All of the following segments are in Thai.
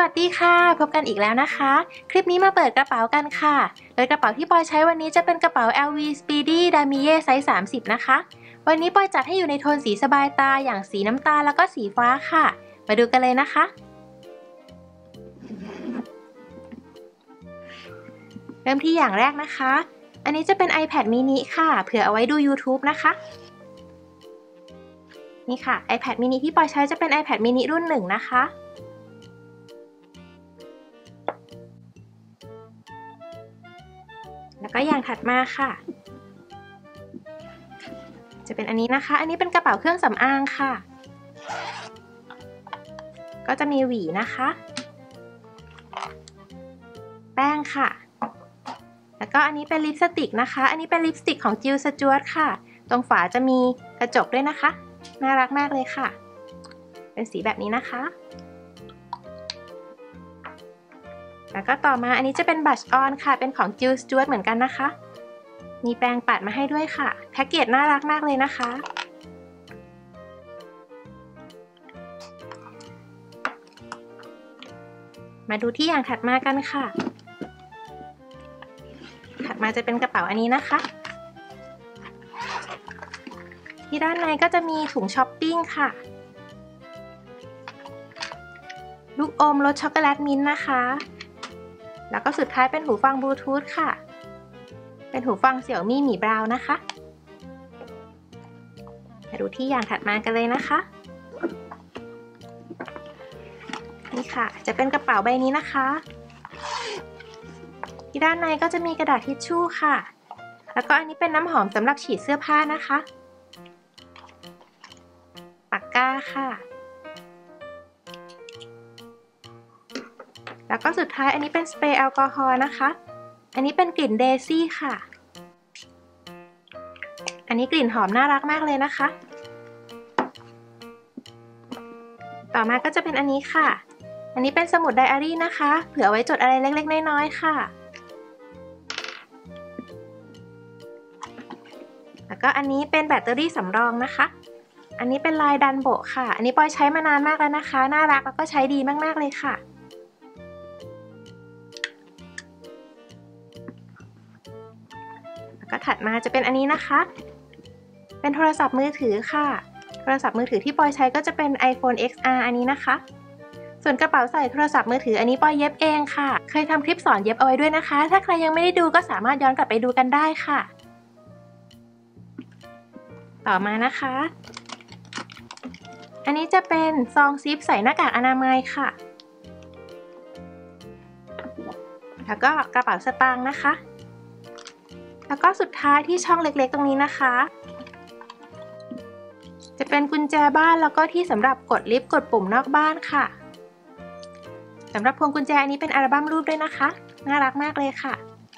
วัสดีค่ะพบกันอีกแล้วนะคะคลิปนี้มาเปิดกระเป๋ากันค่ะโดยกระเป๋าที่ปอยใช้วันนี้จะเป็นกระเป๋า LV Speedy Damier ไซส์30นะคะวันนี้ปอยจัดให้อยู่ในโทนสีสบายตาอย่างสีน้ำตาลแล้วก็สีฟ้าค่ะมาดูกันเลยนะคะเริ่มที่อย่างแรกนะคะอันนี้จะเป็น iPad mini ค่ะเผื่อเอาไว้ดู YouTube นะคะนี่ค่ะ iPad mini ที่ปอยใช้จะเป็น iPad mini รุ่น1นะคะแล้วก็อย่างถัดมาค่ะจะเป็นอันนี้นะคะอันนี้เป็นกระเป๋าเครื่องสำอางค่ะก็จะมีหวีนะคะแป้งค่ะแล้วก็อันนี้เป็นลิปสติกนะคะอันนี้เป็นลิปสติกของ Jill Stuart ค่ะตรงฝาจะมีกระจกด้วยนะคะน่ารักมากเลยค่ะเป็นสีแบบนี้นะคะแล้วก็ต่อมาอันนี้จะเป็นบัชออนค่ะเป็นของ Jill Stuart เหมือนกันนะคะมีแปรงปัดมาให้ด้วยค่ะแพ็กเกจน่ารักมากเลยนะคะมาดูที่อย่างถัดมากันค่ะถัดมาจะเป็นกระเป๋าอันนี้นะคะที่ด้านในก็จะมีถุงช้อปปิ้งค่ะลูกอมรสช็อกโกแลตมิ้นท์นะคะแล้วก็สุดท้ายเป็นหูฟังบลูทูธค่ะเป็นหูฟังเสี่ยวมี่หมีบราวน์นะคะมาดูที่อย่างถัดมากันเลยนะคะนี่ค่ะจะเป็นกระเป๋าใบนี้นะคะที่ด้านในก็จะมีกระดาษทิชชู่ค่ะแล้วก็อันนี้เป็นน้ำหอมสำหรับฉีดเสื้อผ้านะคะปากกาค่ะแล้วก็สุดท้ายอันนี้เป็นสเปรย์แอลกอฮอล์นะคะอันนี้เป็นกลิ่นเดซี่ค่ะอันนี้กลิ่นหอมน่ารักมากเลยนะคะต่อมาก็จะเป็นอันนี้ค่ะอันนี้เป็นสมุดไดอารี่นะคะเผื่อไว้จดอะไรเล็กๆน้อยๆค่ะแล้วก็อันนี้เป็นแบตเตอรี่สำรองนะคะอันนี้เป็นลายดันโบะค่ะอันนี้ปอยใช้มานานมากแล้วนะคะน่ารักแล้วก็ใช้ดีมากๆเลยค่ะแล้วก็ถัดมาจะเป็นอันนี้นะคะเป็นโทรศัพท์มือถือค่ะโทรศัพท์มือถือที่ปอยใช้ก็จะเป็น iPhone XR อันนี้นะคะส่วนกระเป๋าใส่โทรศัพท์มือถืออันนี้ปอยเย็บเองค่ะเคยทำคลิปสอนเย็บเอาไว้ด้วยนะคะถ้าใครยังไม่ได้ดูก็สามารถย้อนกลับไปดูกันได้ค่ะต่อมานะคะอันนี้จะเป็นซองซิปใส่หน้ากากอนามัยค่ะแล้วก็กระเป๋าสตางค์นะคะแล้วก็สุดท้ายที่ช่องเล็กๆตรงนี้นะคะจะเป็นกุญแจบ้านแล้วก็ที่สำหรับกดลิฟต์กดปุ่มนอกบ้านค่ะสำหรับพวงกุญแจอันนี้เป็นอัลบั้มรูปด้วยนะคะน่ารักมากเลยค่ะ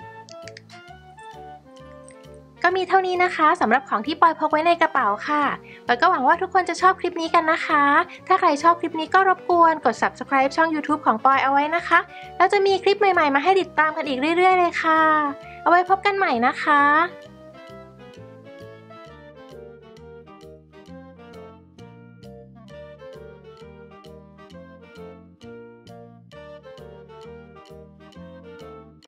ก็มีเท่านี้นะคะสำหรับของที่ปอยพกไว้ในกระเป๋าค่ะปอยก็หวังว่าทุกคนจะชอบคลิปนี้กันนะคะถ้าใครชอบคลิปนี้ก็รบกวนกด Subscribe ช่อง YouTube ของปอยเอาไว้นะคะแล้วจะมีคลิปใหม่ๆมาให้ติดตามกันอีกเรื่อยๆเลยค่ะเอาไว้พบกันใหม่นะคะ